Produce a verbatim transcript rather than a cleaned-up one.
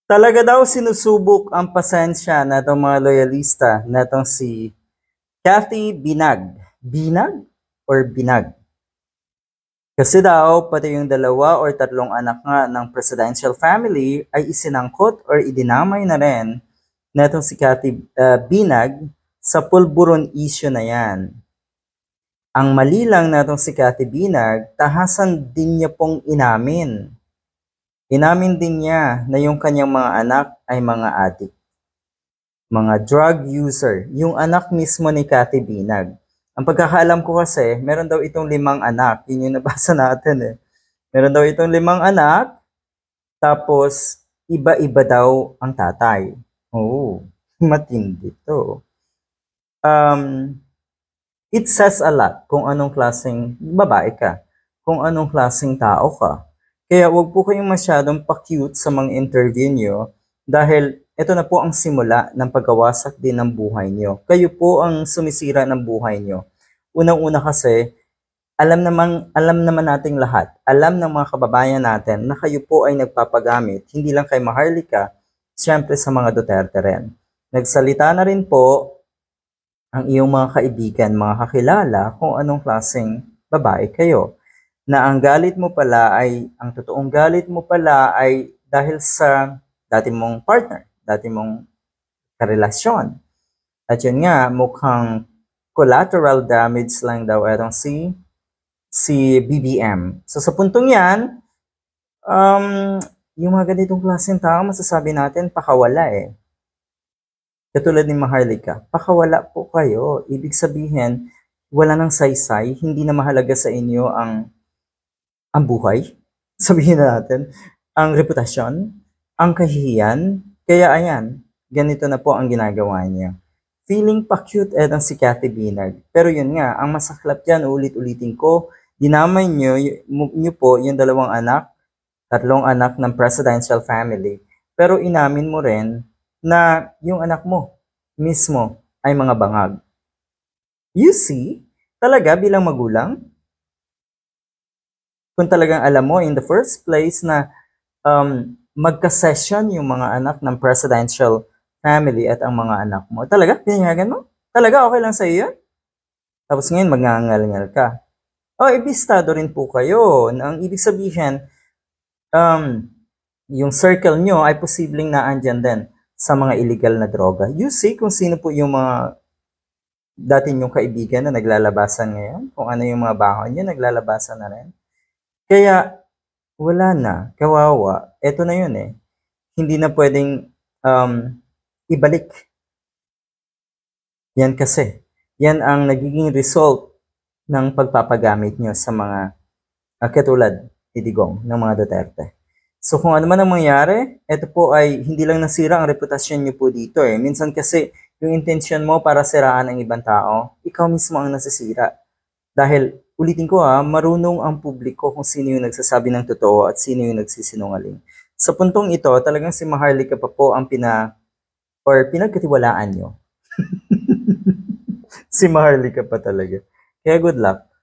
Talaga daw sinusubok ang pasensya natong mga loyalista natong si Cathy Binag. Binag or Binag? Kasi daw pati yung dalawa or tatlong anak nga ng presidential family ay isinangkot or idinamay na rin natong si Cathy uh, Binag sa pulburon issue na yan. Ang mali lang natong si Cathy Binag, tahasan din niya pong inamin. Inamin din niya na yung kanyang mga anak ay mga adik, mga drug user, yung anak mismo ni Cathy Binag. Ang pagkakaalam ko kasi, meron daw itong limang anak, yun yung nabasa natin eh. Meron daw itong limang anak, tapos iba-iba daw ang tatay. Oo, matindi to. Um, it says a lot kung anong klaseng babae ka, kung anong klaseng tao ka. Kaya wag po kayong masyadong pa-cute sa mga interview nyo dahil ito na po ang simula ng pagkawasak din ng buhay nyo. Kayo po ang sumisira ng buhay nyo. Unang-una kasi, alam naman, alam naman nating lahat, alam ng mga kababayan natin na kayo po ay nagpapagamit, hindi lang kay Maharlika, siyempre sa mga Duterte rin. Nagsalita na rin po ang iyong mga kaibigan, mga kakilala kung anong klaseng babae kayo. Na ang galit mo pala ay, ang totoong galit mo pala ay dahil sa dati mong partner, dati mong karelasyon. At yun nga, mukhang collateral damage lang daw etong si, si B B M. So sa puntong yan, um, yung mga ganitong klaseng tao, masasabi natin, pakawala eh. Katulad ni Maharlika, pakawala po kayo. Ibig sabihin, wala nang saysay, hindi na mahalaga sa inyo ang ang buhay, sabihin na natin, ang reputasyon, ang kahihiyan. Kaya ayan, ganito na po ang ginagawa niya. Feeling pa cute eh ang si Cathy Binag. Pero yun nga, ang masaklap yan, ulit-ulitin ko, dinamay nyo, nyo po yung dalawang anak, tatlong anak ng presidential family. Pero inamin mo rin na yung anak mo mismo ay mga bangag. You see, talaga bilang magulang, kung talagang alam mo in the first place na um, magka-session yung mga anak ng presidential family at ang mga anak mo, talaga, pinayagan mo? Talaga okay lang sa iyo? Tapos ngayon, magngangal-ngal ka. O, oh, ibistado rin po kayo. Ang ibig sabihin, um, yung circle nyo ay posibleng naandyan din sa mga illegal na droga. You see kung sino po yung mga dati nyong kaibigan na naglalabasan ngayon, kung ano yung mga bahon nyo, naglalabasan na rin. Kaya, wala na, kawawa, eto na yun eh. Hindi na pwedeng um, ibalik. Yan kasi. Yan ang nagiging result ng pagpapagamit nyo sa mga uh, katulad ni Digong ng mga Duterte. So kung ano man ang mangyari, eto po ay hindi lang nasira ang reputasyon nyo po dito eh. Minsan kasi yung intensyon mo para siraan ang ibang tao, ikaw mismo ang nasisira. Dahil ulitin ko ha, marunong ang publiko kung sino yung nagsasabi ng totoo at sino yung nagsisinungaling. Sa puntong ito, talagang si Maharlika pa po ang pina, or pinagkatiwalaan nyo. Si Maharlika pa talaga. Kaya good luck.